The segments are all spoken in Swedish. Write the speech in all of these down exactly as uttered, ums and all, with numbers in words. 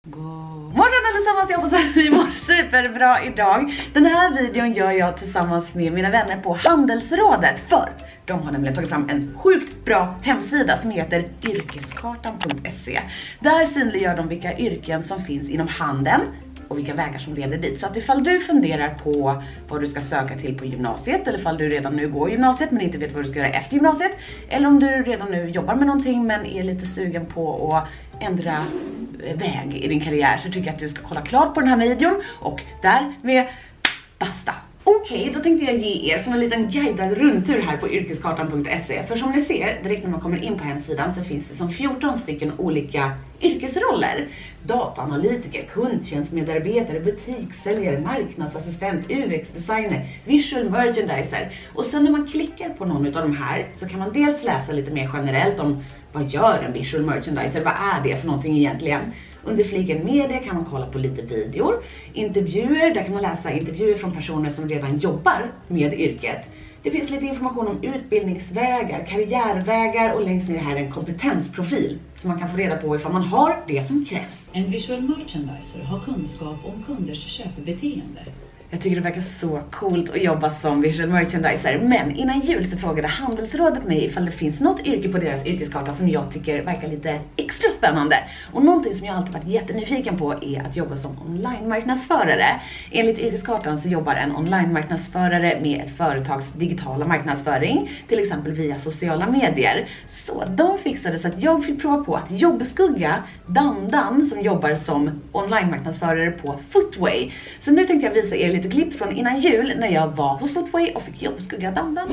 God morgon allesammans, jag hoppas att ni mår superbra idag. Den här videon gör jag tillsammans med mina vänner på Handelsrådet. För de har nämligen tagit fram en sjukt bra hemsida som heter yrkeskartan punkt se. Där synliggör de vilka yrken som finns inom handeln och vilka vägar som leder dit. Så att ifall du funderar på vad du ska söka till på gymnasiet, eller ifall du redan nu går gymnasiet men inte vet vad du ska göra efter gymnasiet, eller om du redan nu jobbar med någonting men är lite sugen på att ändra väg i din karriär, så tycker jag att du ska kolla klart på den här videon och därmed basta. Okej, okay, då tänkte jag ge er som en liten guidad rundtur här på yrkeskartan punkt se. För som ni ser, direkt när man kommer in på hemsidan så finns det som fjorton stycken olika yrkesroller. Dataanalytiker, kundtjänstmedarbetare, butikssäljare, marknadsassistent, U X-designer, visual merchandiser. Och sen när man klickar på någon av de här så kan man dels läsa lite mer generellt om vad gör en visual merchandiser, vad är det för någonting egentligen. Under fliken media kan man kolla på lite videor, intervjuer, där kan man läsa intervjuer från personer som redan jobbar med yrket. Det finns lite information om utbildningsvägar, karriärvägar och längst ner här en kompetensprofil så man kan få reda på ifall man har det som krävs. En visual merchandiser har kunskap om kunders köpbeteende. Jag tycker det verkar så coolt att jobba som visual merchandiser. Men innan jul så frågade Handelsrådet mig ifall det finns något yrke på deras yrkeskarta som jag tycker verkar lite extra spännande. Och någonting som jag alltid varit jättenyfiken på är att jobba som online-marknadsförare. Enligt yrkeskartan så jobbar en online-marknadsförare med ett företags digitala marknadsföring, till exempel via sociala medier. Så de fixade så att jag fick prova på att jobbskugga Dandan som jobbar som online-marknadsförare på Footway. Så nu tänkte jag visa er lite klipp från innan jul när jag var hos Footway och fick jobbskugga Dandan.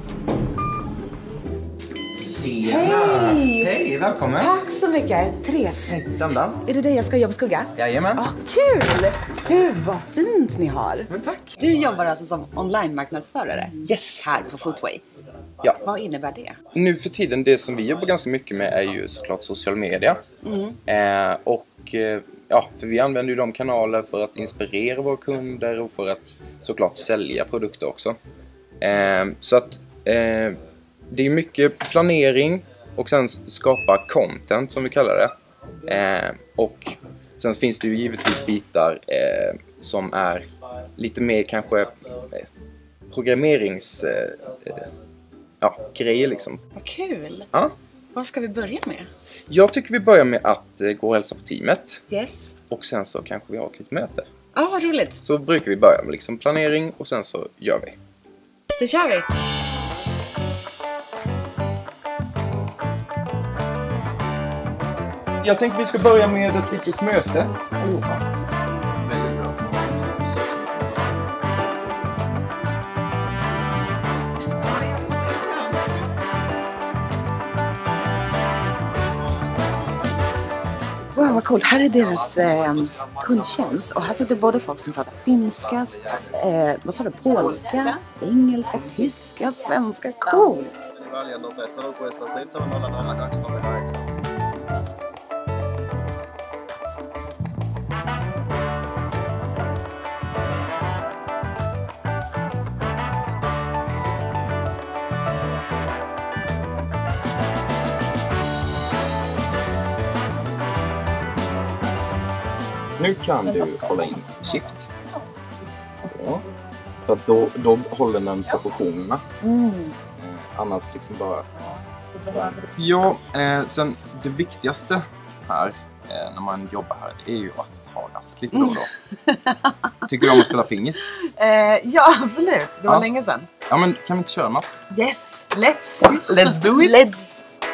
Hej! Hej, välkommen! Tack så mycket, Therese. Hej, Dandan. Är det dig jag ska jobbskugga? Jajamän. Ah, kul! Hur, vad fint ni har. Men tack. Du jobbar alltså som online-marknadsförare? Yes. Här på Footway. Ja. Vad innebär det? Nu för tiden, det som vi jobbar ganska mycket med är ju såklart social media. Mm. Eh, och eh, ja, för vi använder ju de kanaler för att inspirera våra kunder och för att såklart sälja produkter också. Eh, så att eh, det är mycket planering och sen skapa content som vi kallar det. Eh, och sen finns det ju givetvis bitar eh, som är lite mer kanske eh, programmerings eh, ja, grejer liksom. Vad kul! Ja. Vad ska vi börja med? Jag tycker vi börjar med att eh, gå och hälsa på teamet. Yes. Och sen så kanske vi har ett litet möte. Ja, ah, vad roligt. Så brukar vi börja med liksom planering och sen så gör vi. Då kör vi! Jag tänkte vi ska börja med ett litet möte. Allihopa. Väldigt bra. Wow, vad coolt. Här är deras eh, kundtjänst. Och här sitter både folk som pratar finska, eh, vad sa du, polska, engelska, tyska, svenska. Cool! Nu kan du hålla in shift. Så. För att då, då håller den proportionerna. Mm. Eh, annars liksom bara... Ja, eh, sen det viktigaste här eh, när man jobbar här är ju att ha rast lite då och då. Tycker du om att spela pingis? Eh, ja, absolut. Det var ja. länge sedan. Ja, men kan vi inte köra något? Yes, let's! Let's do it! Let's!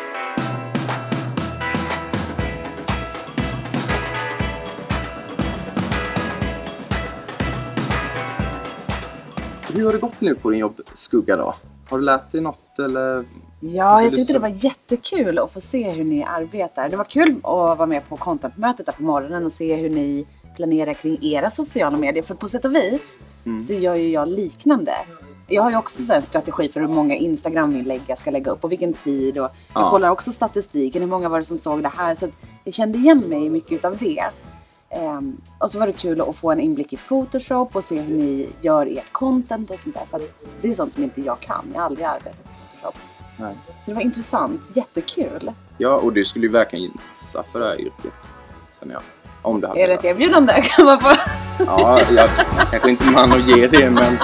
Hur har det gått nu på din jobbskugga då? Har du lärt dig något eller? Ja, jag tyckte det var jättekul att få se hur ni arbetar. Det var kul att vara med på contentmötet där på morgonen och se hur ni planerar kring era sociala medier. För på sätt och vis mm. så gör ju jag liknande. Jag har ju också en strategi för hur många Instagram-inlägg jag ska lägga upp och vilken tid. Och jag ja. kollar också statistiken, hur många var det som såg det här. Så jag kände igen mig mycket av det. Um, och så var det kul att få en inblick i Photoshop och se hur ni gör ert content och sånt där. För det är sånt som inte jag kan. Jag har aldrig arbetat med Photoshop. Nej. Så det var intressant, jättekul. Ja, och du skulle ju verkligen gissa för det här yrket. Sen jag. Om du hade Är det ett erbjudande? Kan man få... Ja, jag kanske inte man att ge det, men...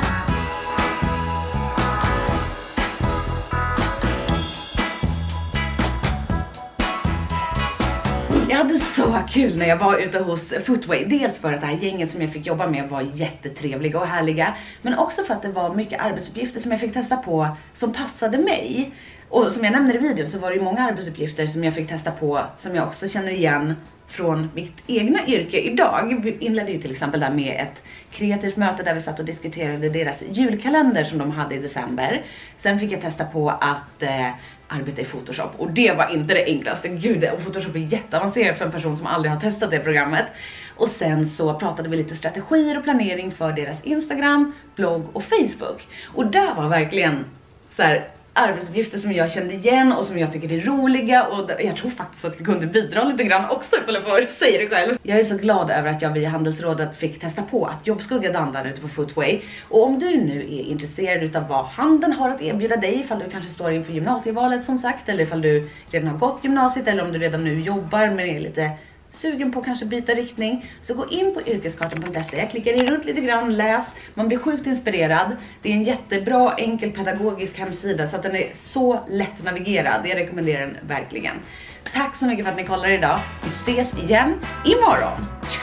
Jag hade så kul när jag var ute hos Footway. Dels för att det här gänget som jag fick jobba med var jättetrevliga och härliga. Men också för att det var mycket arbetsuppgifter som jag fick testa på som passade mig. Och som jag nämner i videon så var det ju många arbetsuppgifter som jag fick testa på som jag också känner igen från mitt egna yrke idag. Vi inledde ju till exempel där med ett kreativt möte där vi satt och diskuterade deras julkalender som de hade i december. Sen fick jag testa på att eh, arbeta i Photoshop och det var inte det enklaste. Gud, och Photoshop är jätteavancerat för en person som aldrig har testat det programmet. Och sen så pratade vi lite strategier och planering för deras Instagram, blogg och Facebook. Och där var verkligen så här arbetsuppgifter som jag kände igen och som jag tycker är roliga, och jag tror faktiskt att jag kunde bidra lite grann också ifall jag får säga det själv. Jag är så glad över att jag via Handelsrådet fick testa på att jobbskugga Dandan ute på Footway. Och om du nu är intresserad utav vad handeln har att erbjuda dig, ifall du kanske står inför gymnasievalet som sagt, eller ifall du redan har gått gymnasiet, eller om du redan nu jobbar men är lite sugen på att kanske byta riktning, så gå in på yrkeskartan punkt se, klicka dig runt lite grann, läs, man blir sjukt inspirerad. Det är en jättebra, enkel, pedagogisk hemsida så att den är så lätt navigerad. Jag rekommenderar den verkligen. Tack så mycket för att ni kollar idag. Vi ses igen imorgon.